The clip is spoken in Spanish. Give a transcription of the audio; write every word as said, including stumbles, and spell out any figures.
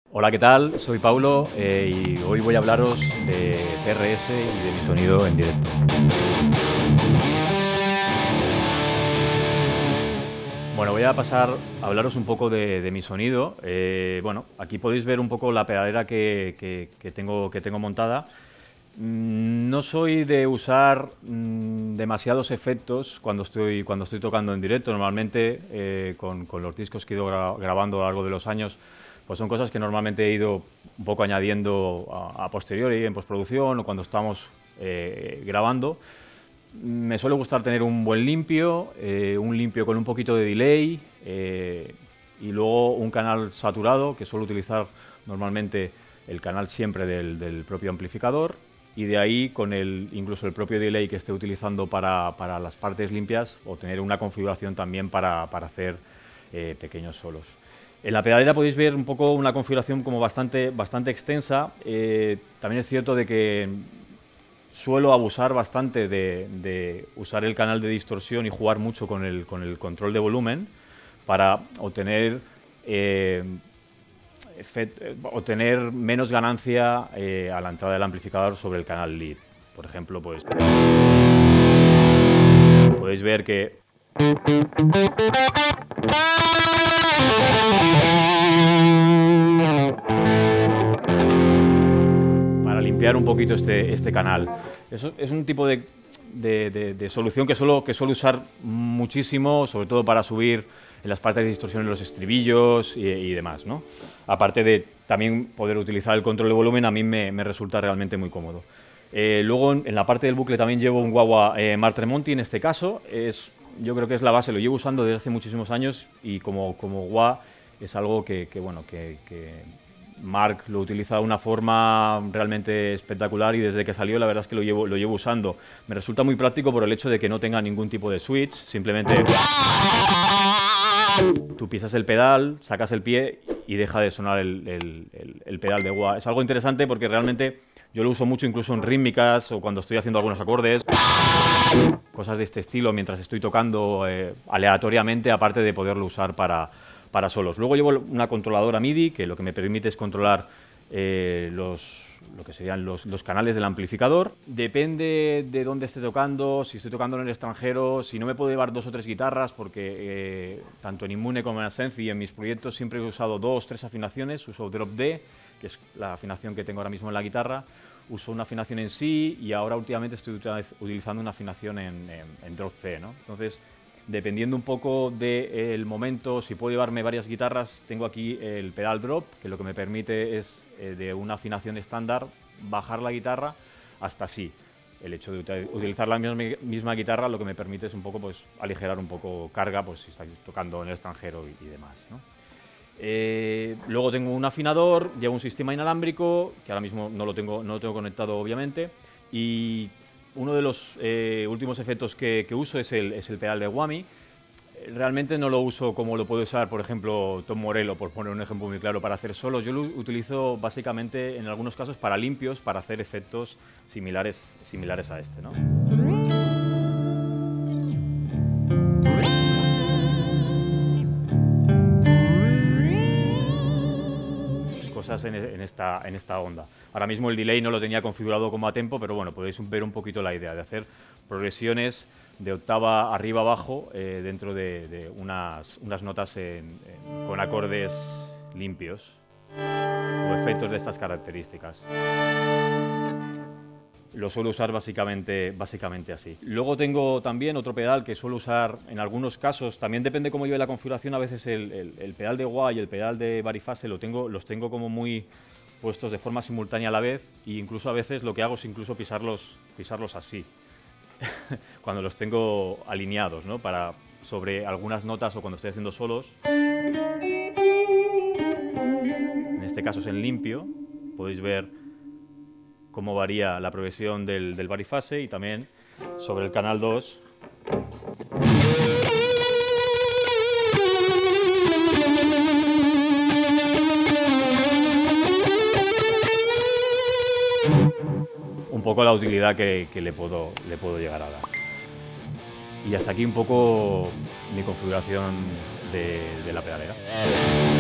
Hola, ¿qué tal? Soy Paulo eh, y hoy voy a hablaros de P R S y de mi sonido en directo. Bueno, voy a pasar a hablaros un poco de, de mi sonido. Eh, bueno, aquí podéis ver un poco la pedalera que, que- que tengo, que tengo montada. Mm, No soy de usar mm, demasiados efectos cuando estoy, cuando estoy tocando en directo. Normalmente, eh, con, con los discos que he ido gra- grabando a lo largo de los años, pues son cosas que normalmente he ido un poco añadiendo a, a posteriori, en postproducción o cuando estamos eh, grabando. Me suele gustar tener un buen limpio, eh, un limpio con un poquito de delay eh, y luego un canal saturado, que suelo utilizar normalmente el canal siempre del, del propio amplificador, y de ahí con el, incluso el propio delay que esté utilizando para, para las partes limpias, o tener una configuración también para, para hacer eh, pequeños solos. En la pedalera podéis ver un poco una configuración como bastante, bastante extensa. Eh, también es cierto de que suelo abusar bastante de, de usar el canal de distorsión y jugar mucho con el, con el control de volumen para obtener, eh, efect, obtener menos ganancia eh, a la entrada del amplificador sobre el canal lead. Por ejemplo, pues podéis ver que para limpiar un poquito este, este canal. Eso es un tipo de, de, de, de solución que suelo, que suelo usar muchísimo, sobre todo para subir en las partes de distorsión en los estribillos y, y demás, ¿no? Aparte de también poder utilizar el control de volumen, a mí me, me resulta realmente muy cómodo. Eh, luego en, en la parte del bucle también llevo un Wah-Wah eh, Mark Tremonti, en este caso. Es, yo creo que es la base, lo llevo usando desde hace muchísimos años y como, como wah es algo que, que bueno, que, que Mark lo utiliza de una forma realmente espectacular y desde que salió la verdad es que lo llevo, lo llevo usando. Me resulta muy práctico por el hecho de que no tenga ningún tipo de switch, simplemente tú pisas el pedal, sacas el pie y deja de sonar el, el, el, el pedal de wah. Es algo interesante porque realmente yo lo uso mucho incluso en rítmicas o cuando estoy haciendo algunos acordes, cosas de este estilo mientras estoy tocando eh, aleatoriamente, aparte de poderlo usar para, para solos. Luego llevo una controladora MIDI que lo que me permite es controlar eh, los, lo que serían los, los canales del amplificador. Depende de dónde esté tocando, si estoy tocando en el extranjero, si no me puedo llevar dos o tres guitarras, porque eh, tanto en Inmune como en Ascenzi y en mis proyectos siempre he usado dos, tres afinaciones. Uso Drop D, que es la afinación que tengo ahora mismo en la guitarra. Uso una afinación en Si y ahora últimamente estoy utilizando una afinación en, en, en Drop C, ¿no? Entonces, dependiendo un poco del momento, si puedo llevarme varias guitarras, tengo aquí el pedal drop, que lo que me permite es eh, de una afinación estándar bajar la guitarra hasta Si. El hecho de utilizar la misma, misma guitarra lo que me permite es un poco pues, aligerar un poco carga pues, si estáis tocando en el extranjero y, y demás, ¿no? Eh, luego tengo un afinador, llevo un sistema inalámbrico, que ahora mismo no lo tengo, no lo tengo conectado obviamente, y uno de los eh, últimos efectos que, que uso es el, es el pedal de whammy. Realmente no lo uso como lo puede usar, por ejemplo, Tom Morello, por poner un ejemplo muy claro, para hacer solos. Yo lo utilizo básicamente en algunos casos para limpios, para hacer efectos similares, similares a este, ¿no? Cosas en, en, esta, en esta onda. Ahora mismo el delay no lo tenía configurado como a tempo, pero bueno, podéis ver un poquito la idea de hacer progresiones de octava arriba abajo eh, dentro de, de unas, unas notas en, en, con acordes limpios o efectos de estas características. Lo suelo usar básicamente, básicamente así. Luego tengo también otro pedal que suelo usar en algunos casos, también depende cómo lleve la configuración, a veces el, el, el pedal de wah y el pedal de varifase lo tengo, los tengo como muy puestos de forma simultánea a la vez, e incluso a veces lo que hago es incluso pisarlos, pisarlos así, cuando los tengo alineados, ¿no? Para, sobre algunas notas o cuando estoy haciendo solos. En este caso es en limpio, podéis ver cómo varía la progresión del, del varifase y también sobre el canal dos. Un poco la utilidad que, que le, puedo, le puedo llegar a dar. Y hasta aquí un poco mi configuración de, de la pedalera.